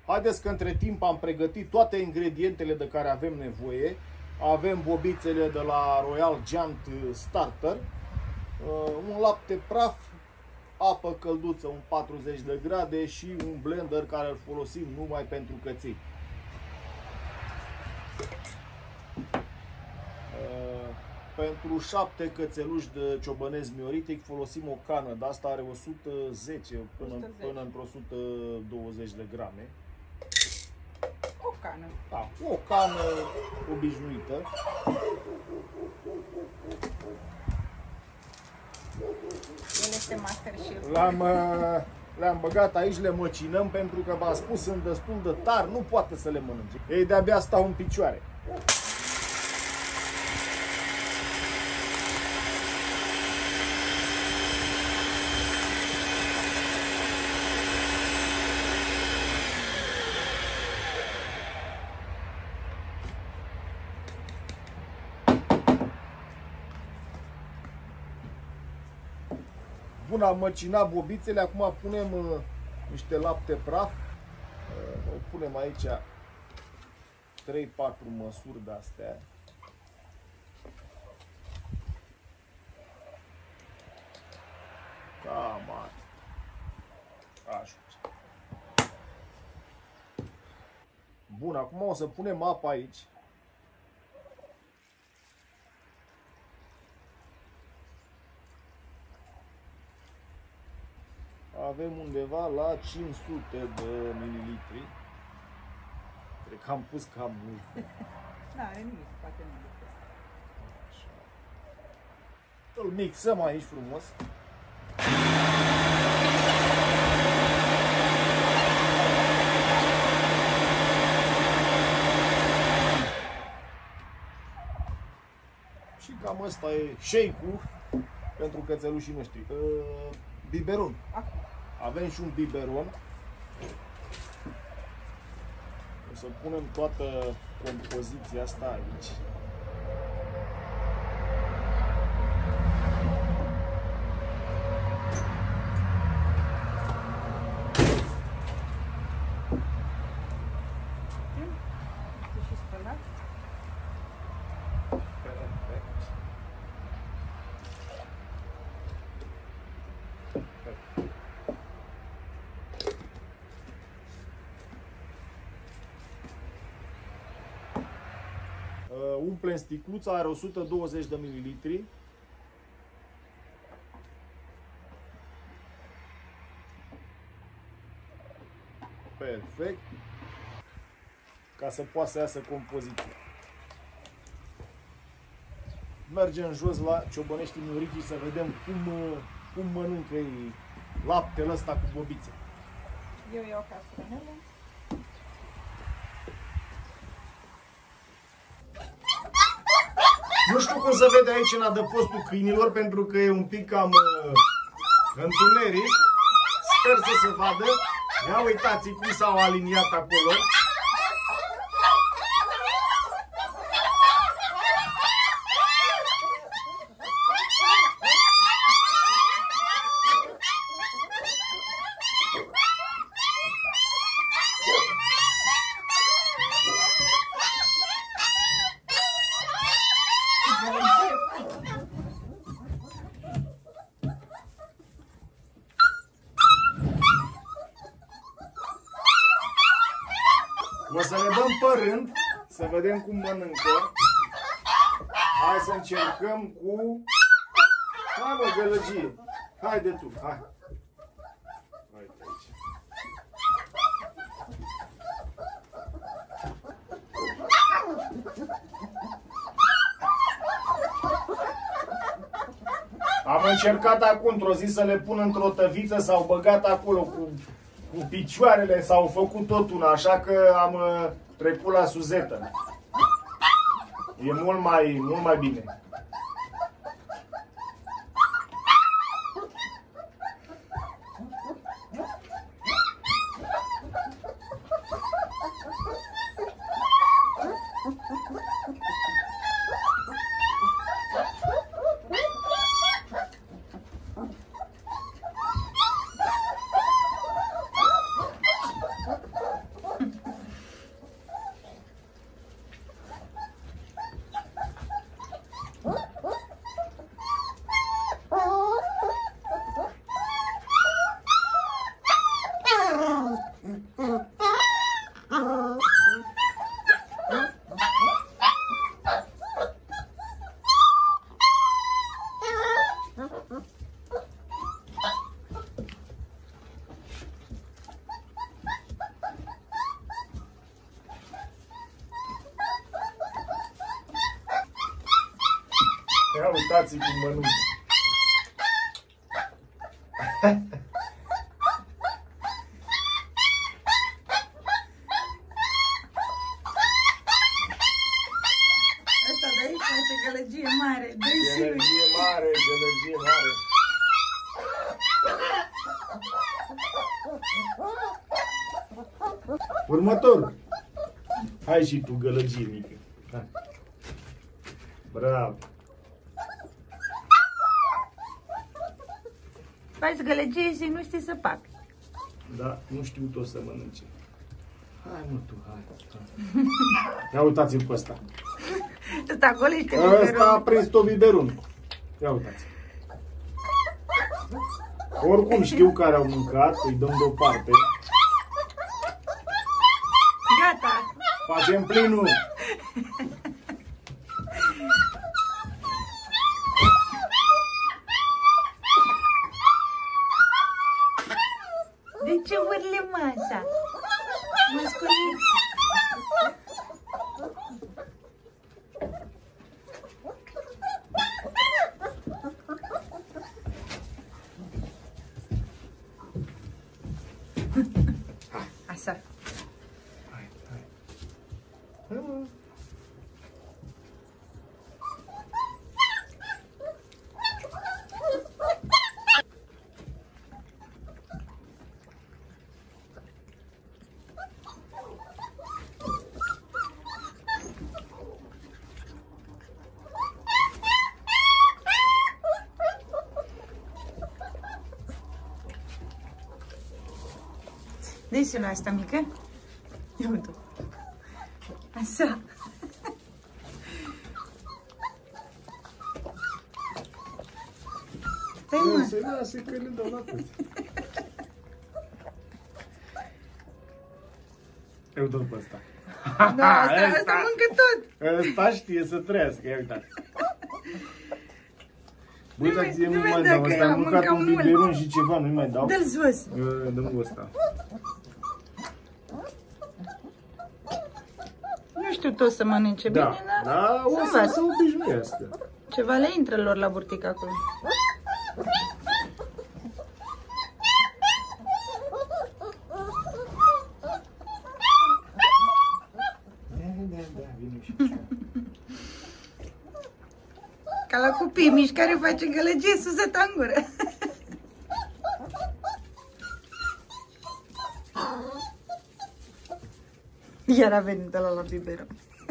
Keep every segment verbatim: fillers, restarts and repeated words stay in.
Haideți că între timp am pregătit toate ingredientele de care avem nevoie. Avem bobițele de la Royal Giant Starter, un lapte praf, apă călduță, un patruzeci de grade și un blender care îl folosim numai pentru căței. Pentru șapte cățeluși de ciobănesc mioritic folosim o cană, de asta are o sută zece până, până într-o o sută douăzeci de grame. O cană. Da, o cană obișnuită. El este master chef. Le-am le-am băgat aici, le măcinăm pentru că v-am spus, sunt destul de tari, nu poate să le mănânce. Ei de-abia stau în picioare. Bun, am măcinat bobițele, acum punem uh, niște lapte praf. Uh, o punem aici trei patru măsuri de astea. Cam așa. Bun, acum o să punem apă aici. Avem undeva la cinci sute de mililitri. Cred că am pus cam mult. Nu are nimic, poate nu. Așa. Îl mixăm aici frumos. Și cam asta e shake-ul pentru cățelușii noștri. Uh, biberon. Avem și un biberon. O să punem toată compoziția asta aici. Umplem sticluța, are o sută douăzeci de mililitri. Perfect. Ca să poată să iasă compoziția. Mergem jos la ciobăneștii mioritii să vedem cum, cum mănâncă ei laptele ăsta cu bobițe. Eu iau castronelă. Nu știu cum se vede aici în adăpostul câinilor, pentru că e un pic cam uh, întuneric. Sper să se vadă. Ia uitați cum s-au aliniat acolo. O să le dăm pe rând, să vedem cum mănâncă. Hai să încercăm cu... Hai mă, gălăgie! Haide tu, hai! Haide aici. Am încercat acum într-o zi să le pun într-o tăviță, s-au băgat acolo cu... cu picioarele, s-au făcut tot una, așa că am uh, trecut la suzetă. E mult mai, mult mai bine. Ia uitați cum mănâncă. Asta de aici face gălăgie mare. Gălăgie mare, gălăgie mare. Următorul. Hai și tu, gălăgie mică. Hai. Bravo. Faci gălăgie și nu știi să fac. Da, nu știu tot să mănânce. Hai mă tu, hai. hai. Ia uitați-l pe ăsta. Ăsta golește Ăsta a prins tot biberunul. Ia uitați. Oricum știu care au mâncat, îi dăm deoparte. Gata. Facem plinul. De ce urle masa? Măsculiți. Așa. Hai, hai. Hai. Dă-i la asta mică. Ia uite. Așa. Stai mă. Se lasă că le dau la toți. Eu dau pe ăsta. Da, asta, asta mâncă tot. Ăsta știe să trăiască, ia uitați. Băi, dar ție nu Nu mai mai dă dau, că ăsta am am mâncat mâncat un mult. biberon și ceva, nu-i mai dau. Dă-l jos. Dă-mi ăsta. Nu știu tot să mănânce Da, bine, dar da, o să să învață. se obișnuiască. Ceva le intră lor la burtic acolo. Da, da, da, vine și Ca la copii mici care face gălăgie suzătă în gură. Iar a venit ăla la biberon.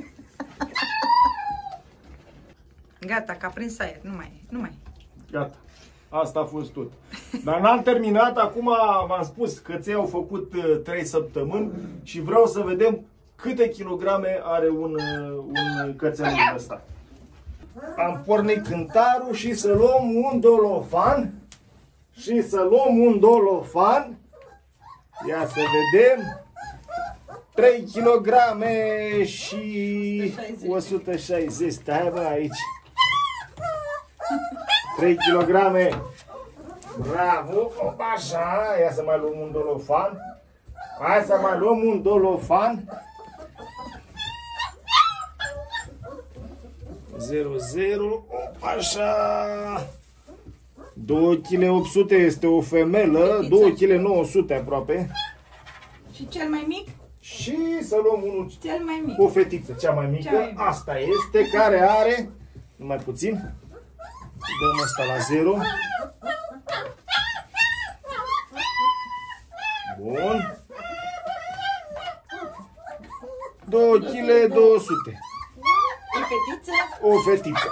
Gata, că a prins aer, nu mai e, nu mai e. Gata. Asta a fost tot. Dar n-am terminat, acum v-am spus că ți-au făcut trei săptămâni și vreau să vedem câte kilograme are un, un cățeluș ăsta. Am pornit cântarul și să luăm un dolofan și să luăm un dolofan. Ia să vedem. trei kilograme și o sută șaizeci. Stai bă aici. trei kilograme. Bravo. Opa, așa. Ia să mai luăm un dolofan. Hai să mai luăm un dolofan. zero zero. Opa, așa. două virgulă opt sute este o femelă. două virgulă nouă sute aproape. Și cel mai mic? Și să luăm unul, Cel mai mic. o fetiță, cea mai mică, Cea mai mică. asta este, care are, numai puțin, dăm asta la zero. Bun. două virgulă două sute. E fetiță? O fetiță.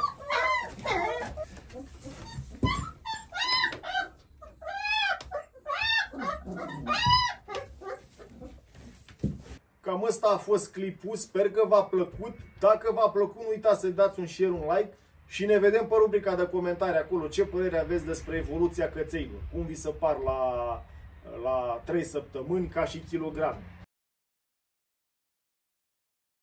Cam ăsta a fost clipul, sper că v-a plăcut. Dacă v-a plăcut, nu uitați să dați un share, un like și ne vedem pe rubrica de comentarii acolo. Ce părere aveți despre evoluția cățeilor? Cum vi se par la, la trei săptămâni ca și kilograme?